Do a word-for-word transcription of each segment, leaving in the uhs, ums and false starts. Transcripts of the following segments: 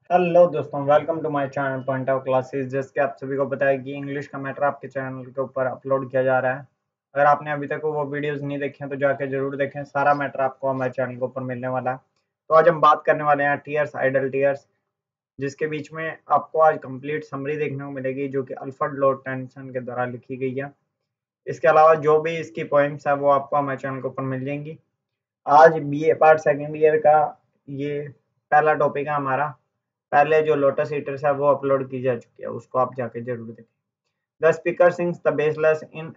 Hello दोस्तों, welcome to my channel point of classes. जैसे कि आप सभी को पता है कि इंग्लिश का मैटर आपके चैनल के ऊपर अपलोड किया जा रहा है। अगर आपने अभी तक वो वीडियोस नहीं देखे हैं तो जाके जरूर देखें। सारा मैटर आपको हमारे चैनल के ऊपर मिलने वाला है। तो आज हम बात करने वाले हैं टीयर्स, आइडल टीयर्स, जिसके बीच में आपको आज कंप्लीट समरी देखने को मिलेगी जो कि अल्फ्रेड लॉर्ड टेनिसन के द्वारा लिखी गई है। इसके अलावा जो भी इसकी पॉइंट्स है वो आपको हमारे चैनल के ऊपर मिल जाएंगी। आज B A part second year का ये पहला टॉपिक है हमारा। पहले जो लोटस ईटर्स है वो अपलोड की जा चुकी है, उसको आप जाके जरूर देखें। The speaker sings the baseless in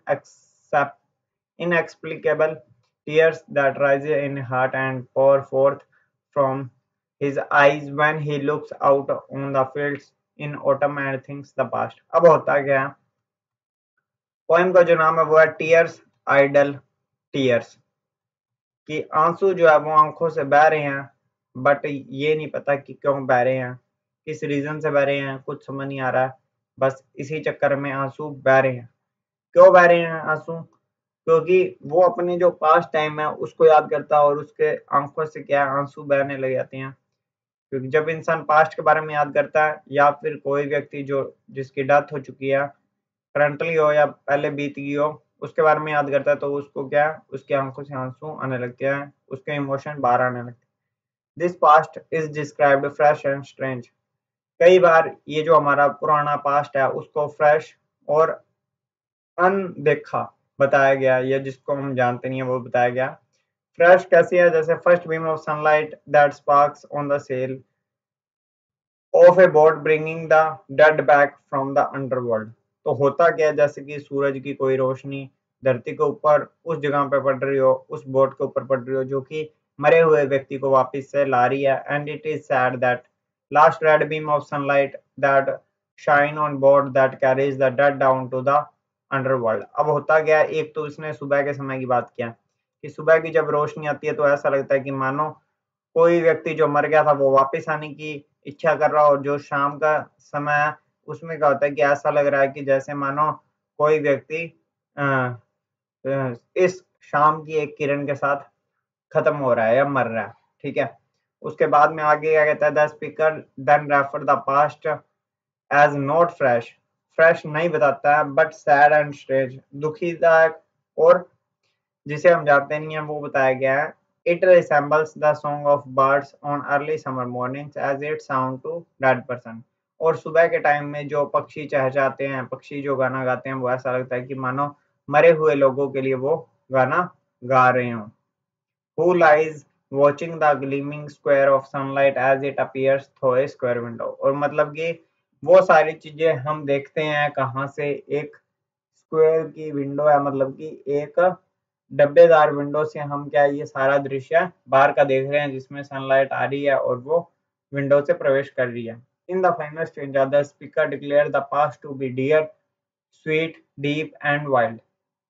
inexplicable tears that rise in heart and pour forth from his eyes when he looks out on the fields in autumn and thinks the past। अब होता क्या है, poem का जो नाम है वो है टीयर्स, आइडल टीयर्स। कि आंसू जो है वो आंखों से बह रहे हैं, बट ये नहीं पता कि क्यों बह रहे हैं, किस रीजन से बह रहे हैं, कुछ समझ नहीं आ रहा है। बस इसी चक्कर में आंसू बह रहे हैं। क्यों बह रहे हैं आंसू? क्योंकि वो अपने जो पास्ट टाइम है उसको याद करता है और उसके आंखों से क्या है, आंसू बहने लग जाते हैं। क्योंकि जब इंसान पास्ट के बारे में याद करता है या फिर कोई व्यक्ति जो जिसकी डेथ हो चुकी है, करंटली हो या पहले बीत गई हो, उसके बारे में याद करता है तो उसको क्या है, उसकी आंखों से आंसू आने लगते हैं, उसके इमोशन बाहर आने लगते हैं। This past is described fresh and strange. कई बार ये जो हमारा पुराना पास्ट है उसको फ्रेश और अनदेखा बताया गया, या जिसको हम जानते नहीं है वो बताया गया। फ्रेश कैसी है? जैसे first beam of sunlight that sparks on the sail of a boat bringing the dead back from the underworld. तो होता क्या है, जैसे कि सूरज की कोई रोशनी धरती के ऊपर उस जगह पे पड़ रही हो, उस बोट के ऊपर पड़ रही हो जो कि मरे हुए व्यक्ति को वापस से ला रही है। And it is sad that last red beam of sunlight that shine on board that carries the dead down to the underworld. अब होता गया, एक तो इसने सुबह के समय की बात किया कि सुबह की जब रोशनी आती है तो ऐसा लगता है कि मानो कोई व्यक्ति जो मर गया था वो वापस आने की इच्छा कर रहा हो। और जो शाम का समय है उसमें क्या होता है कि ऐसा लग रहा है कि जैसे मानो कोई व्यक्ति अ, अ, इस शाम की एक किरण के साथ खत्म हो रहा है या मर रहा है। ठीक है। उसके बाद में आगे क्या कहता है, the speaker then refer the past as not fresh. Fresh नहीं बताता है बट सैड एंड स्ट्रेंज, दुखीदायक और जिसे हम जानते नहीं है वो बताया गया है। It resembles the song of birds on early summer mornings as it sound to dead person. और सुबह के टाइम में जो पक्षी चहचहाते हैं, पक्षी जो गाना गाते हैं, वो ऐसा लगता है कि मानो मरे हुए लोगों के लिए वो गाना गा रहे हों। Who lies watching the gleaming square of sunlight as it appears through a square window। और मतलब कि वो सारी चीजें हम देखते हैं कहाँ से, एक स्क्वायर की विंडो है, मतलब कि एक डब्बेदार विंडो से हम क्या ये सारा दृश्य बाहर का देख रहे हैं जिसमें सनलाइट आ रही है और वो विंडो से प्रवेश कर रही है। In the final stage the speaker declare the past to be dear, sweet, deep and wild.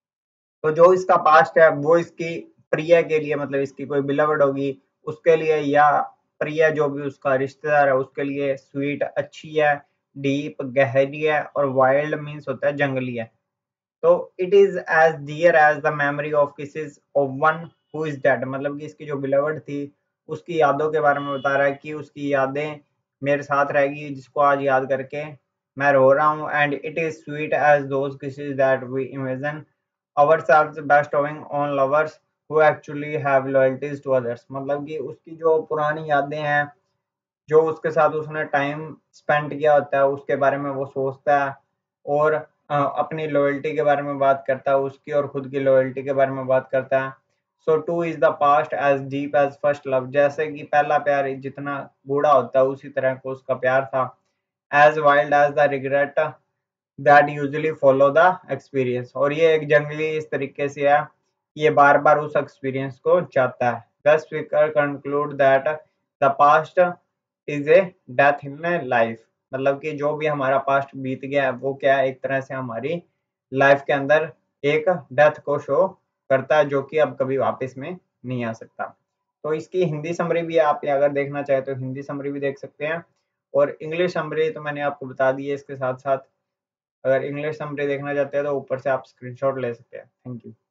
तो जो इसका पास्ट है वो इसकी प्रिय के लिए, मतलब इसकी कोई बिलवड होगी उसके लिए, या प्रिय जो भी उसका रिश्तेदार है उसके लिए स्वीट अच्छी है, डीप गहरी है, और वाइल्ड मीन्स होता है जंगली है। तो it is as dear as the memory of kisses of one who is dead. मतलब कि इसकी जो बिलवड थी उसकी यादों के बारे में बता रहा है कि उसकी यादें मेरे साथ रहेगी जिसको आज याद करके मैं रो रहा हूँ। And it is sweet as those kisses that we imagine ourselves bestowing on lovers who actually have loyalties to others। मतलब कि उसकी जो पुरानी यादें हैं, जो उसके साथ उसने टाइम स्पेंड किया होता है उसके बारे में वो सोचता है, और अ, अपनी लॉयल्टी के बारे में बात करता है, उसकी और खुद की लॉयल्टी के बारे में बात करता है। So too is the past as deep as first love. जैसे कि पहला प्यार जितना गूढ़ा होता है उसी तरह को उसका प्यार था। As wild as the regret that usually follow the experience. और ये एक जंगली इस तरीके से है, ये बार बार उस एक्सपीरियंस को चाहता है। Thus speaker conclude that the past is a death in life. मतलब कि जो भी हमारा पास्ट बीत गया है वो क्या है, एक तरह से हमारी लाइफ के अंदर एक डेथ को शो करता है जो कि अब कभी वापस में नहीं आ सकता। तो इसकी हिंदी समरी भी आप अगर देखना चाहे तो हिंदी समरी भी देख सकते हैं, और इंग्लिश समरी तो मैंने आपको बता दी है। इसके साथ साथ अगर इंग्लिश समरी देखना चाहते हैं तो ऊपर से आप स्क्रीनशॉट ले सकते हैं। Thank you.